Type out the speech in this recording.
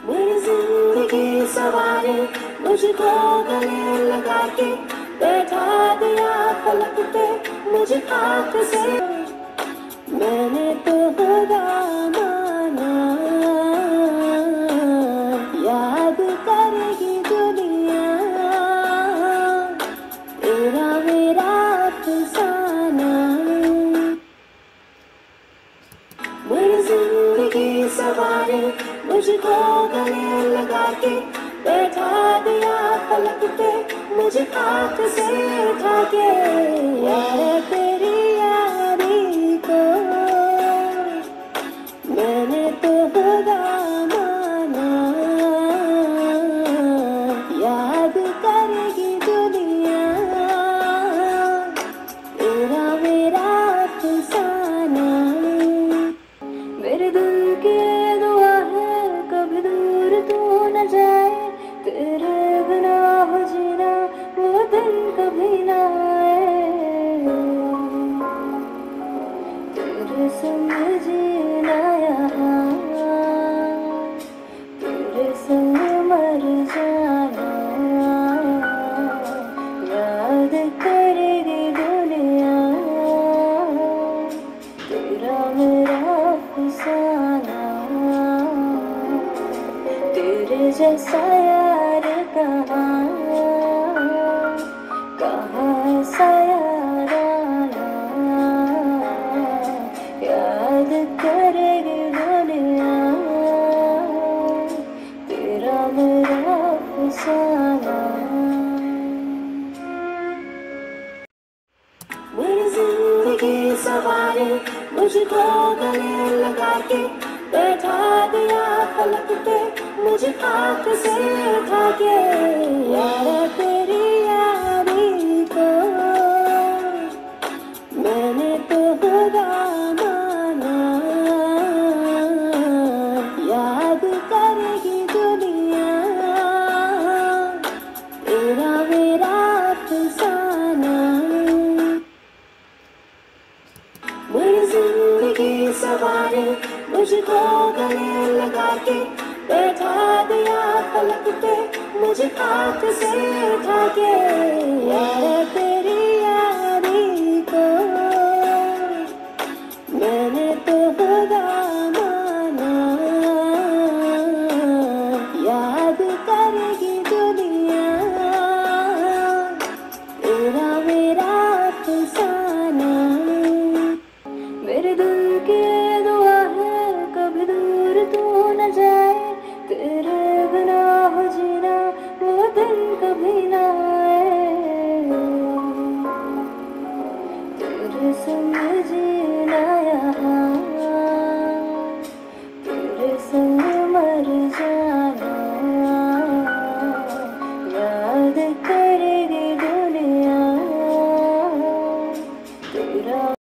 मेरी जिंदगी सवारे मुझको गले लगा के बैठा दिया पलक पे मुझे खाक से। मैंने तो खुदा माना याद करेगी दुनिया तेरा मेरा अफसाना। मेरी जिंदगी सवारे मुझको गले लगा के बैठा दिया पलक पे मुझे खाक से उठा के। यार तेरी यारी को मैंने तो खुदा माना याद करेगी दुनिया तेरा मेरा अफसाना। मेरे दिल की दुआ है कभी दूर तू न जाए तेरे बिना हो जीना वो दिन कभी ना आए। तेरे संग जीना यहाँ तेरे संग मर जाना याद करेगी दुनिया तेरा मेरा अफसाना। तेरे जैसा यार कहाँ सा यार आना याद करेगी दुनिया तेरा मेरा अफसाना। मेरी जिंदगी सवारे मुझको गले लगा के बैठा दिया पलक पे मुझे खाक से उठा के। यार तेरी यारी को मैंने तो खुदा माना याद करेगी दुनिया तेरा मेरा अफसाना। मेरी जिंदगी सवारे मुझको गले लगा के बैठा दिया पलक पे मुझे खाक से उठा के। यार तेरी यारी को मैंने तो खुदा माना याद करेगी दुनिया तेरा मेरा अफसाना। मेरे दिल की दुआ है कभी दूर तू न जाए तेरे बिना हो जीना वो दिन कभी ना